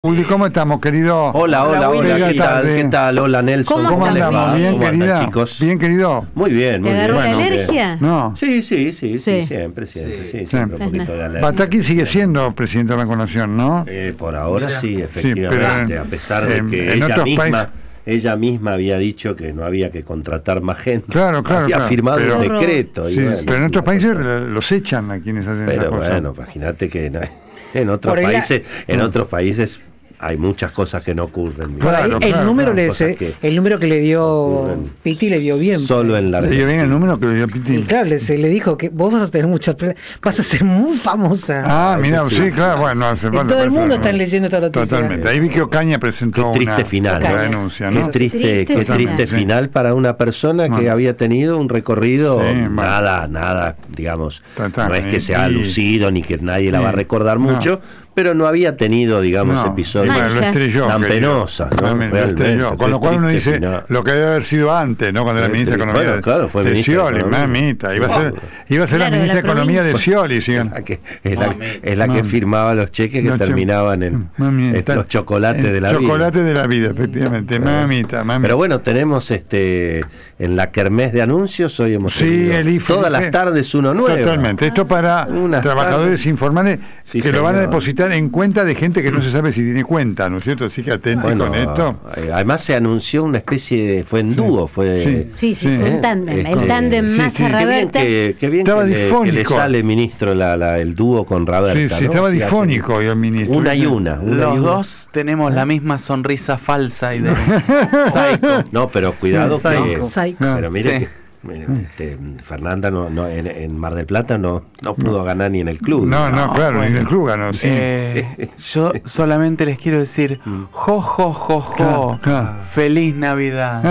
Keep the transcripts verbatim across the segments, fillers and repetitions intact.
Uli, ¿cómo estamos, querido? Hola, hola, hola, hola, ¿qué tal? ¿Qué tal? Hola, Nelson. ¿Cómo, ¿Cómo andamos? ¿Bien, ¿Cómo querida? andan, chicos? Bien, querido. Muy bien, muy ¿Te bien. agarró la Bueno, alergia? No. Sí, sí, sí, sí, Sí. siempre, siempre, sí, Sí. siempre un poquito de alergia. Pataki sigue siendo presidente de la Nación, ¿no? Eh, por ahora Mira. sí, efectivamente, Sí, pero en- a pesar de en- que en ella otros misma, países- ella misma había dicho que no había que contratar más gente. Claro, claro, Había claro, firmado pero- un decreto. y Sí, bueno, pero en otros una países cosa- los echan a quienes hacen esas Pero cosas. bueno, imagínate que no- en otros Por ahí la- países, en Mm. otros países hay muchas cosas que no ocurren. Por ahí Claro, el claro, número claro, le cosas se- que el número que le dio ocurren Piti le dio bien. Solo en la ¿Le dio bien el Argentina. número que le dio Y Piti? claro, le, se le dijo que vos vas a tener mucha plata, vas a ser muy famosa. Ah, eso mira, sí. sí, claro, bueno, hace En falta todo el para mundo eso, están ¿no? leyendo esta noticia. Totalmente. Ahí vi que Ocaña Qué presentó triste una, final, una ¿no? denuncia, Qué ¿no? triste, Triste qué final. triste Sí. final para una persona que Bueno. había tenido un recorrido Sí, bueno. nada, nada, digamos, Total, no es que y- sea y- lucido ni que nadie la Sí. va a recordar No. mucho, pero no había tenido, digamos, No, episodios y bueno, lo Manchas. estrelló, tan querido. penosas, ¿no? Realmente, lo Realmente, estrelló. Con qué lo cual uno triste dice final. lo que debe haber sido antes, ¿no? Cuando era Qué ministra de triste. Economía. Bueno, claro, fue de ministra de Scioli, Economía. mamita. Iba a ser, iba a ser Claro, la de ministra la de Economía de provincia. Scioli. Sí. Es la que, es la, es la que Mami. firmaba los cheques que Los che- terminaban en Mamita. en los chocolates El de la vida. chocolate de la vida, efectivamente. Claro. Mamita, mamita. Pero bueno, tenemos este en la kermés de anuncios, hoy hemos Sí, tenido el I F E. todas las tardes uno nuevo. Totalmente. Esto para Unas trabajadores tardes. informales Sí, que lo van a señor. depositar en cuenta de gente que no se sabe si tiene cuenta, ¿no es cierto? Así que atenti Bueno, con esto. eh, además se anunció una especie de, fue en dúo, fue Sí. Sí, sí, Sí. fue ¿eh? un tándem. Este, El tándem sí, más sí. a Qué Qué bien Raberta. que, qué bien Estaba que, le, que le difónico. sale, ministro, la, la- el dúo con Raberta. Sí, sí, ¿no? estaba Sí, difónico hacen hoy el ministro. Una y una. una y Los una. dos tenemos la misma sonrisa falsa y de psycho. No, pero cuidado Sí, que. psycho. Psycho. Pero mire Sí. que. mire, este, Fernanda no, no, en, en Mar del Plata no, no pudo ganar ni en el club. No, no, No, claro, bueno. ni el club ganó, sí. Eh, yo solamente les quiero decir, jo, jo, jo, jo, Claro, claro. feliz Navidad.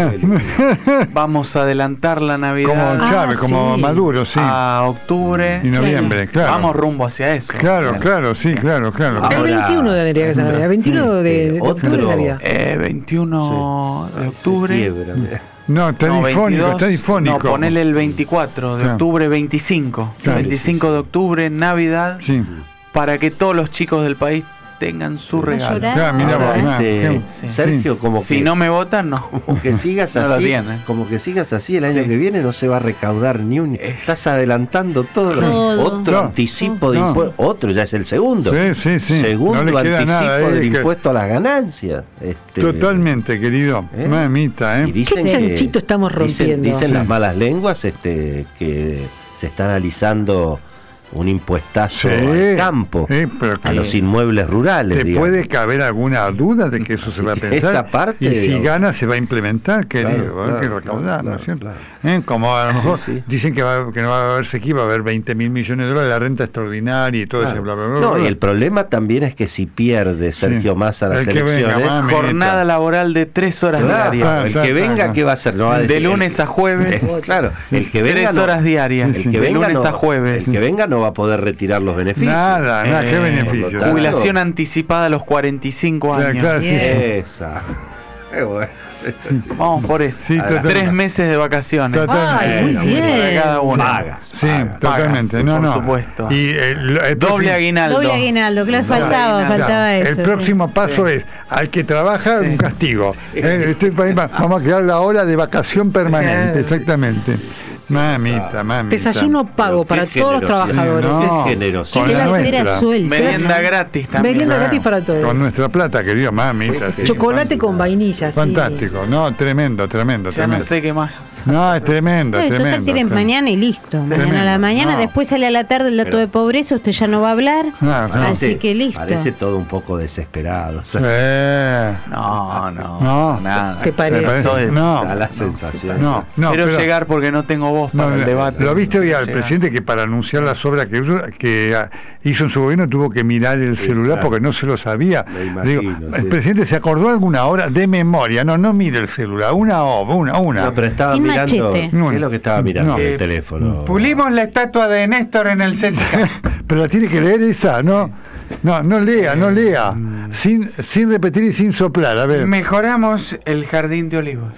Ah, Vamos a adelantar la Navidad como Chávez, Ah, como sí. Maduro, sí. a octubre. Y noviembre, claro. Vamos rumbo hacia eso. Claro, claro, sí, claro, claro. Ah, El Ahora- veintiuno tendría que ser Navidad. veintiuno de, de Otro- octubre de Navidad. Eh, veintiuno de octubre. Se quiebra, mira. No, está No, difónico, veintidós, está difónico. No, ponele el veinticuatro de Claro. octubre, veinticinco. Claro. veinticinco de octubre, Navidad, Sí. para que todos los chicos del país tengan su ¿Va a regalo. llorar? Claro, mira Ahora, vos, este, nada, qué- Sí. Sergio, como Si que, no me votan, no. como que sigas No lo así, tiene. como que sigas así el año Sí. que viene no se va a recaudar ni un. Estás adelantando todo. Todo. Otro No. anticipo de No. impuestos, otro ya es el segundo. Sí, sí, sí. Segundo No le queda anticipo nada, eh, del que- impuesto a las ganancias. Este, Totalmente, querido. ¿Eh? Mamita, Y ¿eh? dicen ¿Qué que- chanchito estamos dicen- rompiendo? Dicen, Sí. las malas lenguas este, que se está analizando un impuestazo Sí. al campo, Sí, pero a que- los inmuebles rurales. ¿Te digamos. puede caber alguna duda de que eso se va a pensar? Esa parte, y si digamos. gana, se va a implementar, querido. Claro, hay que claro, recaudar, ¿no claro, es cierto? claro. ¿Eh? Como a lo mejor Sí, sí. dicen que, va, que no va a haber sequía, va a haber veinte mil millones de dólares, la renta extraordinaria y todo Claro. ese bla, bla, bla. No, bla. y el problema también es que si pierde Sergio Sí. Massa las El que venga, elecciones, mami. Jornada laboral de tres horas claro, diarias. Ah, el está, que está, venga, está. ¿qué va a hacer? No va a De decir- lunes a jueves. Claro, el que venga Tres no- horas diarias. Sí, el sí. que De venga lunes no- a jueves. El que venga no va a poder retirar los beneficios. Nada, nada, qué Eh, beneficio. por lo tanto- Jubilación anticipada a los cuarenta y cinco Claro, años. claro, sí. Esa. Qué bueno. Esa, sí. Vamos por eso. Sí, A total- Tres meses de vacaciones. Totalmente. Ay, muy Eh, bien. para cada uno. Pagas. Sí, pagas. totalmente. pagas, no, por no. supuesto. Y el, el Doble próximo- aguinaldo. Doble aguinaldo, claro, Doble faltaba, aguinaldo. faltaba El eso. sí. próximo paso es, al que trabaja, un castigo. Eh, este país va- vamos a crear la hora de vacación permanente, exactamente. Mamita, mamita. Desayuno pago Pero para qué todos los generosidad. trabajadores. Sí, no. Es generoso. Con Que la la nuestra. cera suelta. Merienda gratis también. Merienda Ah, gratis para todos. Con nuestra plata, querido, mamita. sí, Chocolate con vainilla, sí. fantástico, no, tremendo, tremendo, Ya tremendo. no sé qué más. No, es tremendo, Eh, tremendo. total, tienen tremendo. mañana y listo. Mañana a Tremendo. la mañana, No. después sale a la tarde el dato Pero- de pobreza, usted ya no va a hablar. Ah, no. Así que listo. Parece todo un poco desesperado. O sea, Eh, No, no. No. Nada. ¿Te parece? me parece- Esto es- no, da la sensación. no, no, Quiero pero- llegar porque no tengo voz No, para el no, debate. lo viste hoy al Llegar. presidente que para anunciar las obras que, hizo- que ah, hizo en su gobierno tuvo que mirar el Sí, celular claro. porque no se lo sabía. Me imagino, Digo, sí. el presidente se acordó alguna hora de memoria, no, no mire el celular, una obra, una, una. No, pero estaba Sin mirando. machete. ¿Qué es lo que estaba mirando No. en el Eh, teléfono? Pulimos la estatua de Néstor en el C C K. Pero la tiene que leer esa, ¿no? No, no lea, no lea. Sin, sin repetir y sin soplar, a ver. Mejoramos el jardín de olivos.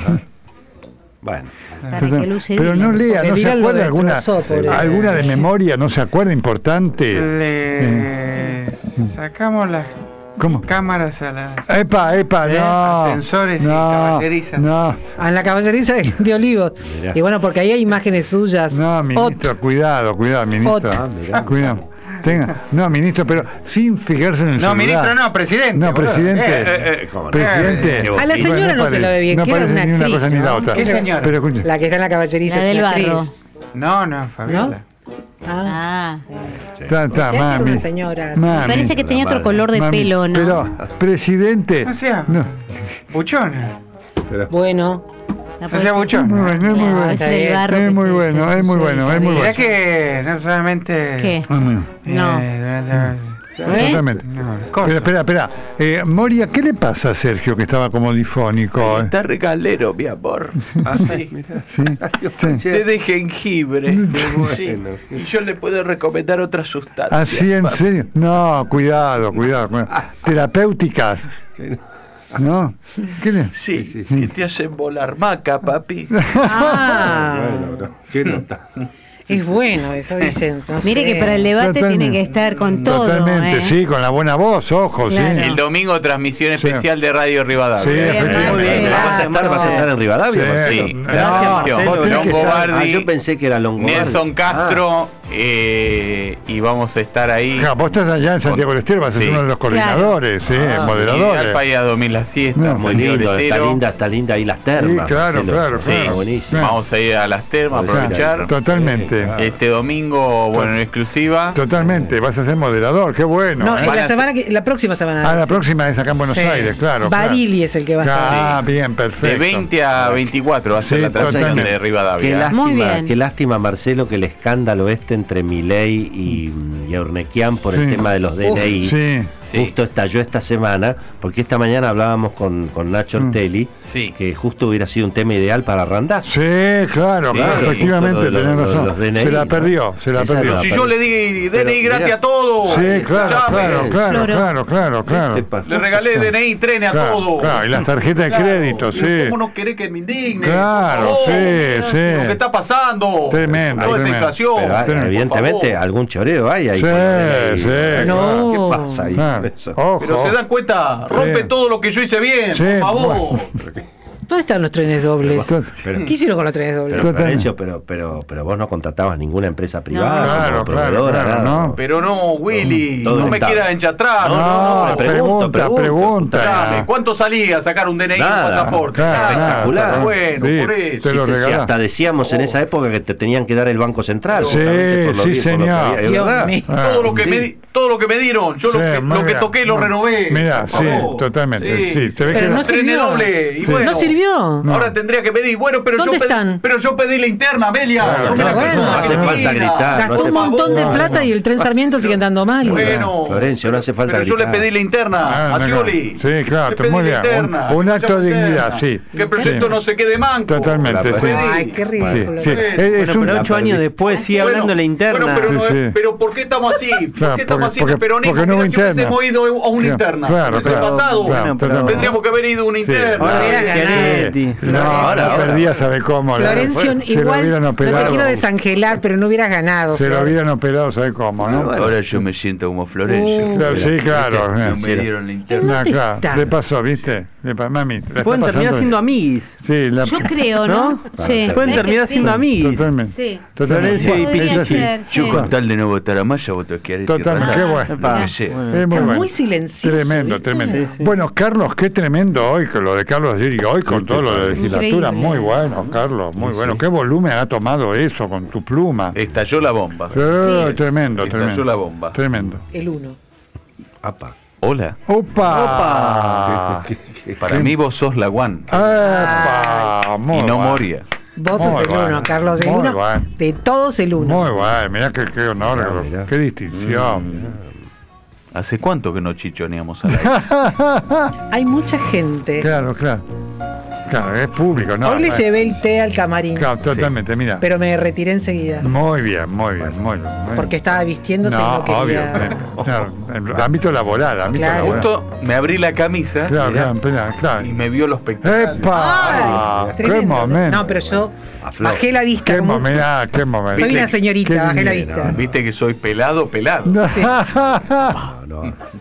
Bueno. Para que luce Pero no bien. lea, Porque no se mirá lo acuerda alguna, destrozó, pobre. alguna de memoria, no se acuerda importante. Le sacamos las ¿Cómo? Cámaras a la... Epa, epa, ¿Eh? no. Ascensores y no, caballerizas. No, A la caballeriza de, de Olivos. Mirá. Y bueno, porque ahí hay imágenes suyas. no, ministro, Ot- cuidado, cuidado, ministro. Ot- Ah, mirá. Cuidado. Tenga, no, ministro, pero sin fijarse en el No, celular. ministro, no, presidente. No, boludo. presidente. Eh, eh, eh, ¿Cómo no? Presidente. Eh, A la Bueno, señora no se la ve bien, No que era parece una ni una actriz, cosa ni la ¿no? otra. ¿Qué señora? Pero escuche. La que está en la caballeriza La es del una barro. actriz. No, no, Fabiola. Ah, Ah, Está, está, Sí, mami. una señora. Mami. parece que tenía otro madre. color de Mami, pelo, ¿no? Pero, presidente. O sea, No. buchona. pero- bueno. La O puede sea, ser. buchona. Muy bueno, es muy Claro, bueno. ese del barro Es que muy se- bueno, se es muy suelta bueno, es muy bien. Mirá bueno. que no solamente... ¿Qué? Ah, bueno. No. Eh, ¿Eh? Totalmente. no, Espera, cosa. espera, espera. Eh, Moria, ¿qué le pasa a Sergio que estaba como difónico? eh? Está regalero, mi amor. Así. ¿Sí? Sí. Té de jengibre. Sí. bueno. Y yo le puedo recomendar otras sustancias. ¿Así en papi. serio? No, cuidado, cuidado. cuidado. Terapéuticas, ¿no? ¿Qué le? Sí, Sí, sí, que te hacen volar maca, papi. Ah, Bueno, no. ¿Qué nota? es bueno, eso dicen. no Mire sé. que para el debate Totalmente. tiene que estar con todo. Totalmente, ¿eh? sí, con la buena voz, ojo, Claro. sí. El domingo transmisión Sí. especial de Radio Rivadavia. Sí, efectivamente. Muy bien. ¿Vas a estar, vas a estar en Rivadavia, Sí. Marcelo? Sí, No, gracias, vos tenés que estar- Longobardi, Ah, yo pensé que era Longobardi. Nelson Castro, eh, y vamos a estar ahí. Ja, vos estás allá en Santiago del Estero, vas a ser Sí. uno de los coordinadores, sí, Ah, Y moderadores. para ir a dormir la siesta. No, Muy Santiago lindo, del está Estero. linda, está linda ahí las termas. Sí, claro, Marcelo. claro, Sí, claro. buenísimo. Sí. Vamos a ir a las termas, Claro, aprovechar. Totalmente, Este domingo, bueno, en exclusiva. totalmente, vas a ser moderador, qué bueno. No, ¿eh? es Van la a- semana que, la próxima semana. Ah, la próxima es acá en Buenos Sí. Aires, claro. Barili es el que va a estar. Ah, bien, perfecto. De veinte a veinticuatro va a ser Sí, la transmisión totalmente. de Qué Rivadavia. lástima, Muy bien. qué lástima, Marcelo, que el escándalo este entre Milei y, y Urnequian por Sí. el tema de los D N I Sí, justo estalló esta semana, porque esta mañana hablábamos con, con Nacho Mm. Ortelli, Sí. que justo hubiera sido un tema ideal para Randazzo. sí, claro, Sí, claro, sí, efectivamente, justo lo de tenés los- razón. los D N I, se la ¿no? perdió, se la Esa perdió. no. Si yo le di D N I Pero, gratis mirá. a todos. Sí, claro, Llame. claro, claro, Floro. claro, claro, claro. ¿Qué te pasa? Le regalé D N I, trenes a Claro, todos. claro, y las tarjetas de Claro. crédito, sí. ¿Cómo no querés que me indigne? Claro, Por favor. sí, Lo sí. que está pasando. Tremendo, Toda esta tremendo. inflación. Pero, ah, Por evidentemente favor. algún choreo hay ahí. Sí, con los D N I. sí, No. ¿Qué pasa ahí Claro. con eso? Ojo. Pero se dan cuenta, rompe Sí. todo lo que yo hice bien, Sí, por favor. bueno. ¿Dónde están los trenes dobles? Tot- Pero, ¿Qué hicieron con los trenes dobles? pero, Total. Florencio, pero, pero, pero vos no contratabas ninguna empresa privada, No. Claro, como claro, proveedora, claro, nada. no. Pero no, Willy, Todo no el me Estado. quieras enchatrar. No, No, no, no, pregunta, pregunto, pregunta. Dame, ¿cuánto salía sacar un D N I y un Nada, pasaporte? claro, Nada, nada, espectacular. Bueno, Sí, por eso. te lo Sí, regalás. hasta decíamos en esa época que te tenían que dar el Banco Central. Sí, justamente por lo sí, que- por lo que señor. había, es Dios verdad. mío. Ah, Todo lo que sí. me di- todo lo que me dieron, yo lo Sí, que, muy lo que bien. toqué lo renové. Mira, por sí, favor. totalmente. Sí, se ve Pero que no no- sirvió. Trenes doble, y Sí. bueno, ¿No sirvió? No. Ahora tendría que pedir. Bueno, pero ¿Dónde yo pedí, están? pero yo pedí la interna, Amelia. Claro, no me la claro, pedí no la hace Argentina. falta gritar, no Gastó hace un montón de falta. plata y el tren Sarmiento sigue andando mal. Bueno, Florencio, no hace falta pero yo le gritar. pedí la interna Ah, a no, Scioli. sí, claro, Le pedí muy la bien. interna, Un- un que acto vaya de interna, dignidad, sí. Que el proyecto Sí. no se quede manco. Totalmente, La sí. pedí. Ay, qué ridículo. Sí, sí. Bueno, Es- es Bueno, un- pero ocho años después sigue Bueno, hablando de la interna. bueno, pero, no Sí, es- sí. pero ¿por qué estamos así? ¿Por Claro, qué estamos porque- así porque- de peronismo? porque no hubo Mira, si hubiésemos interna. ido a una Claro, interna. claro, el claro, pasado. claro, Bueno, pero- totalmente. Tendríamos que haber ido a una Sí. interna. Ahora era Chiaretti. ganar. No, Ahora, se ahora. perdía, ¿sabe cómo? Florencio, Se lo igual, hubieran no te operado. quiero desangelar, pero no hubieras ganado. Se lo Flor. hubieran operado, ¿sabe cómo? ¿no? Ahora yo me siento como Florencio. Uh. Claro, sí, claro. No eh. me dieron la interna. No, ¿Dónde claro, está? le pasó, ¿viste? Le pa- mami, la está Pueden terminar pasando siendo bien. amiguis. Sí, la, Yo creo, ¿no? ¿No? Sí. Pueden ¿Sabés terminar que sí? siendo amiguis. totalmente. Sí. Totalmente. Florencio y Bueno, Podría es así. ser, sí. Yo con tal de no votar a Maya voto a Chiaretti. Totalmente, qué bueno. Epa, Mirá. sí. Es muy Está bueno. muy silencioso. Tremendo, ¿viste? tremendo. Sí, sí. Bueno, Carlos, qué tremendo hoy, con lo de Carlos Giri, hoy con todo lo de la legislatura. Increíble. Muy bueno, Carlos, muy bueno. Qué volumen ha tomado eso con tu pluma. Estalló la bomba. Eh, Sí. tremendo, Estalló tremendo. la bomba. Tremendo. El uno. Apa. Hola. ¡Opa! Para mí vos sos la One. ¡Epa! Muy Y no bueno. Moria. Vos Muy sos el bueno, uno, Carlos. El muy uno. bueno. De todos el uno. Muy bueno, mirá qué, qué honor, Mirá, mirá. qué distinción. ¿Hace cuánto que no chichoneamos al aire? Hay mucha gente. Claro, claro. Claro, es público, ¿no? Hoy le eh, llevé el té al camarín, Claro, totalmente, mira. pero me retiré enseguida. Muy bien, muy bien, muy bien. Porque estaba vistiéndose y No, no quería. obvio. eh, Claro, en el ámbito laboral, ámbito Claro. laboral. Justo me abrí la camisa Claro, claro, claro, claro. y me vio los pectorales. ¡Epa! Ay, ¡Qué tremendo. momento! No, pero yo A Flor. bajé la vista. ¡Qué como- momento! ah, ¡Qué momento! Soy una señorita, Qué bajé la bien, vista. Viste que soy pelado, pelado. No, no.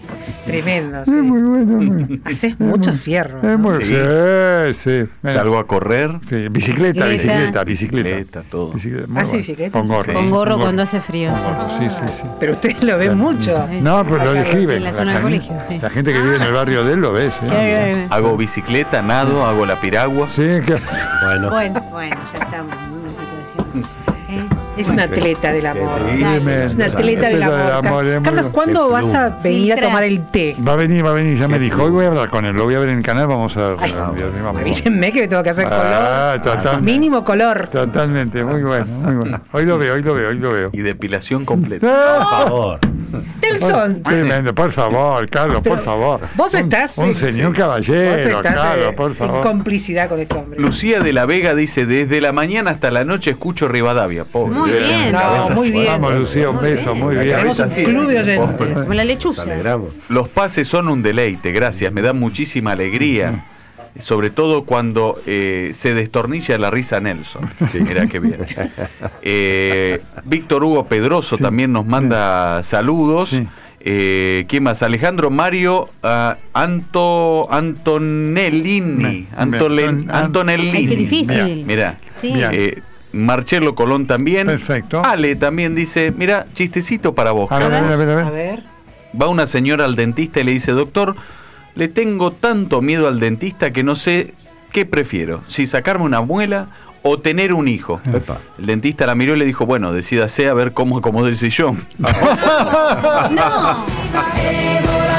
Tremendo, sí. Es muy bueno. muy- Haces mucho fierro. Es ¿no? muy, Sí. sí, sí. Mira, Salgo a correr, sí, bicicleta, Bicicleta. bicicleta, bicicleta. bicicleta, todo. Bicicleta, muy ¿Ah, sí, bueno. bicicleta? Con gorro. Con gorro cuando hace frío. Con sí. gorro, sí, sí, sí. Pero ustedes lo ven mucho. No, pero lo Acá, describen. en la zona del gen- colegio, sí. La gente que vive en el barrio de él lo ve, sí. Eh, Hago bicicleta, nado, hago la piragua. Sí, que... Bueno, Bueno, bueno, ya estamos en una situación. ¿eh? Es un atleta del amor. Sí. Tremendo. Es una atleta del Atleta amor. del amor, es muy Carlos, bueno. ¿cuándo Qué vas a pluma. venir a Filtra. tomar el té? Va a venir, va a venir, ya me dijo. Hoy voy a hablar con él, lo voy a ver en el canal, vamos a... Ay, vamos. Avísenme que me tengo que hacer Ah, color. totalmente. Mínimo color. Totalmente, muy bueno, muy bueno. Hoy lo veo, hoy lo veo, hoy lo veo. Y depilación completa. por ¡Ah! favor. Nelson. Tremendo, por favor, Carlos, Pero por favor. vos Un- estás, Un, eh, señor Vos caballero, estás Carlos, eh, por en favor. complicidad con este hombre. Lucía de la Vega dice, desde la mañana hasta la noche escucho Rivadavia. Pobre. Muy bien. No, Cabeza muy así. bien. Vamos, Lucía, un Muy beso, bien. muy bien. Tenemos un así. club de oyentes. Como la lechuza. Nos alegramos. Los pases son un deleite, gracias, me da muchísima alegría. Sobre todo cuando eh, se destornilla la risa Nelson. Sí, mira qué bien. Eh, Víctor Hugo Pedroso Sí, también nos manda saludos. Sí. Eh, ¿Quién más? Alejandro Mario ah, Anto, Antonellini. Bien, Antole- bien. Antonellini. Ay, qué difícil. Mira. Sí. Bien. Eh, Marcelo Colón también. Perfecto. Ale también dice, mira, chistecito para vos. A ver, a ver, a ver, a ver. A ver. Va una señora al dentista y le dice, doctor, le tengo tanto miedo al dentista que no sé qué prefiero, si sacarme una muela o tener un hijo. Epa. El dentista la miró y le dijo, bueno, decídase a ver cómo acomodo el sillón. No.